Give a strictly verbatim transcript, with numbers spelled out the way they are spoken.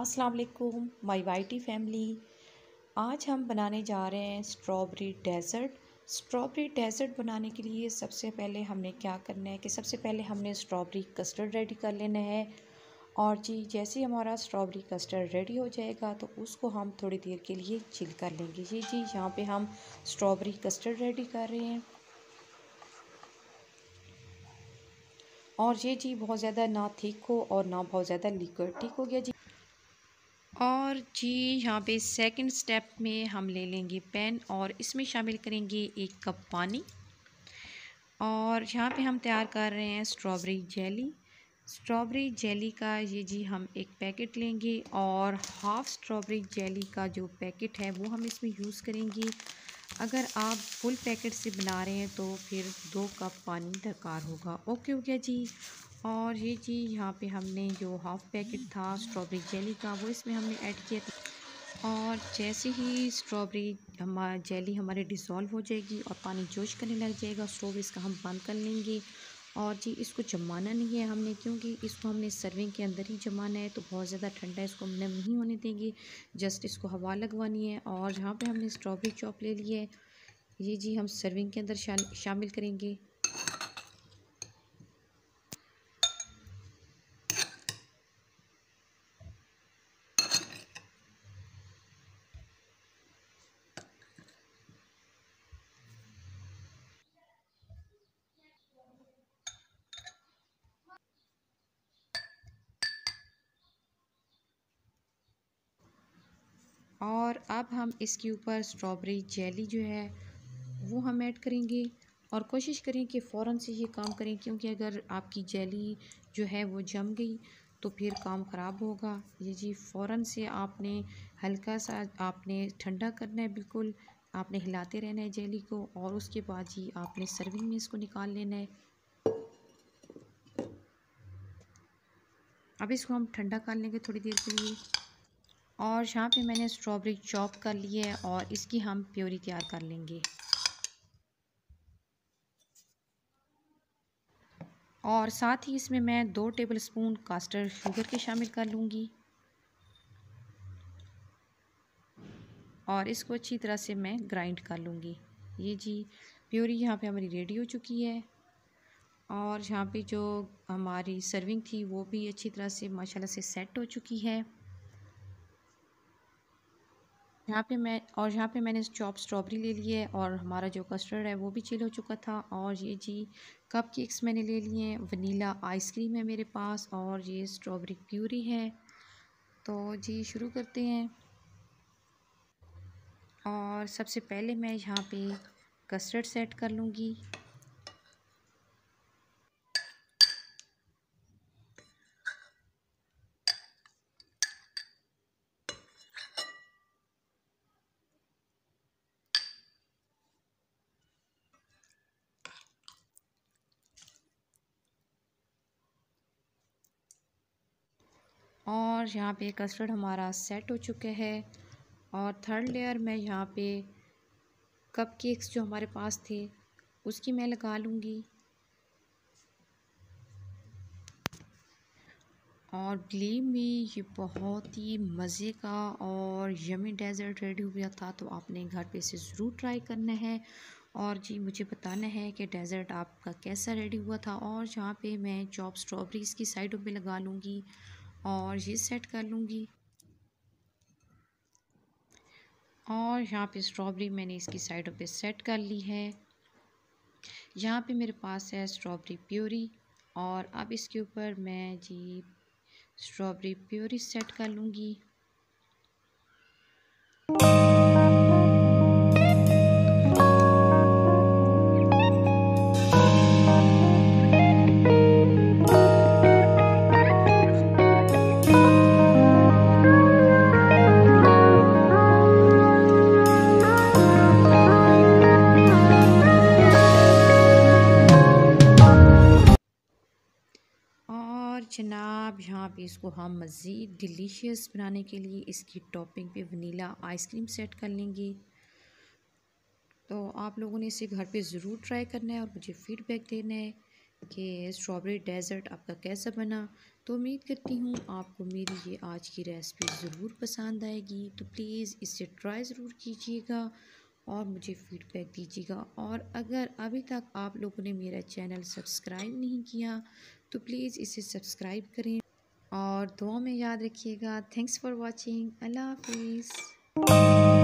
अस्सलाम वालेकुम my whitey family. आज हम बनाने जा रहे हैं स्ट्रॉबेरी डेज़र्ट। स्ट्रॉबेरी डेज़र्ट बनाने के लिए सबसे पहले हमने क्या करना है कि सबसे पहले हमने स्ट्रॉबेरी कस्टर्ड रेडी कर लेना है। और जी जैसे ही हमारा स्ट्रॉबेरी कस्टर्ड रेडी हो जाएगा तो उसको हम थोड़ी देर के लिए चिल कर लेंगे। जी जी यहाँ पे हम स्ट्रॉबेरी कस्टर्ड रेडी कर रहे हैं। और ये जी बहुत ज़्यादा ना थिक हो और ना बहुत ज़्यादा लिक्विड। ठीक हो गया जी। और जी यहाँ पे सेकंड स्टेप में हम ले लेंगे पैन और इसमें शामिल करेंगे एक कप पानी। और यहाँ पे हम तैयार कर रहे हैं स्ट्रॉबेरी जेली। स्ट्रॉबेरी जेली का ये जी हम एक पैकेट लेंगे और हाफ़ स्ट्रॉबेरी जेली का जो पैकेट है वो हम इसमें यूज़ करेंगे। अगर आप फुल पैकेट से बना रहे हैं तो फिर दो कप पानी दरकार होगा। ओके हो गया जी। और ये जी यहाँ पे हमने जो हाफ़ पैकेट था स्ट्रॉबेरी जेली का वो इसमें हमने ऐड किया था। और जैसे ही स्ट्रॉबेरी हमारा जेली हमारे डिज़ोल्व हो जाएगी और पानी जोश करने लग जाएगा, स्टोव इसका हम बंद कर लेंगे। और जी इसको जमाना नहीं है हमने, क्योंकि इसको हमने सर्विंग के अंदर ही जमाना है, तो बहुत ज़्यादा ठंडा इसको हमने नहीं होने देंगे। जस्ट इसको हवा लगवानी है। और यहाँ पे हमने स्ट्रॉबेरी चॉप ले लिया है, ये जी हम सर्विंग के अंदर शा, शामिल करेंगे। और अब हम इसके ऊपर स्ट्रॉबेरी जेली जो है वो हम ऐड करेंगे। और कोशिश करें कि फ़ौरन से ये काम करें, क्योंकि अगर आपकी जेली जो है वो जम गई तो फिर काम ख़राब होगा। ये जी फ़ौरन से आपने हल्का सा आपने ठंडा करना है, बिल्कुल आपने हिलाते रहना है जेली को। और उसके बाद जी आपने सर्विंग में इसको निकाल लेना है। अब इसको हम ठंडा कर लेंगे थोड़ी देर के लिए। और यहाँ पे मैंने स्ट्रॉबेरी चॉप कर ली है और इसकी हम प्योरी तैयार कर लेंगे। और साथ ही इसमें मैं दो टेबलस्पून कास्टर शुगर के शामिल कर लूँगी। और इसको अच्छी तरह से मैं ग्राइंड कर लूँगी। ये जी प्योरी यहाँ पे हमारी रेडी हो चुकी है। और यहाँ पे जो हमारी सर्विंग थी वो भी अच्छी तरह से माशाल्लाह से सेट हो चुकी है। यहाँ पे मैं और यहाँ पे मैंने चॉप स्ट्रॉबेरी ले ली है और हमारा जो कस्टर्ड है वो भी चिल हो चुका था। और ये जी कप केक्स मैंने ले लिए हैं, वनीला आइसक्रीम है मेरे पास और ये स्ट्रॉबेरी प्यूरी है। तो जी शुरू करते हैं। और सबसे पहले मैं यहाँ पे कस्टर्ड सेट कर लूँगी। और यहाँ पे कस्टर्ड हमारा सेट हो चुका है। और थर्ड लेयर मैं यहाँ पे कप केक्स जो हमारे पास थे उसकी मैं लगा लूँगी। और बिलीव मी ये बहुत ही मज़े का और यमी डेज़र्ट रेडी हो गया था, तो आपने घर पे इसे ज़रूर ट्राई करना है। और जी मुझे बताना है कि डेज़र्ट आपका कैसा रेडी हुआ था। और यहाँ पे मैं चॉप स्ट्रॉबेरीज़ की साइडों पे लगा लूँगी और ये सेट कर लूँगी। और यहाँ पे स्ट्रॉबेरी मैंने इसकी साइडों पे सेट कर ली है। यहाँ पे मेरे पास है स्ट्रॉबेरी प्यूरी। और अब इसके ऊपर मैं जी स्ट्रॉबेरी प्यूरी सेट कर लूँगी। जनाब यहाँ पे इसको हम मज़ीद डिलीशियस बनाने के लिए इसकी टॉपिंग पे वनीला आइसक्रीम सेट कर लेंगे। तो आप लोगों ने इसे घर पे ज़रूर ट्राई करना है और मुझे फ़ीडबैक देना है कि स्ट्रॉबेरी डेज़र्ट आपका कैसा बना। तो उम्मीद करती हूँ आपको मेरी ये आज की रेसिपी ज़रूर पसंद आएगी। तो प्लीज़ इसे ट्राई ज़रूर कीजिएगा और मुझे फ़ीडबैक दीजिएगा। और अगर अभी तक आप लोगों ने मेरा चैनल सब्सक्राइब नहीं किया तो प्लीज़ इसे सब्सक्राइब करें और दुआ में याद रखिएगा। Thanks for watching. अल्लाह हाफिज़।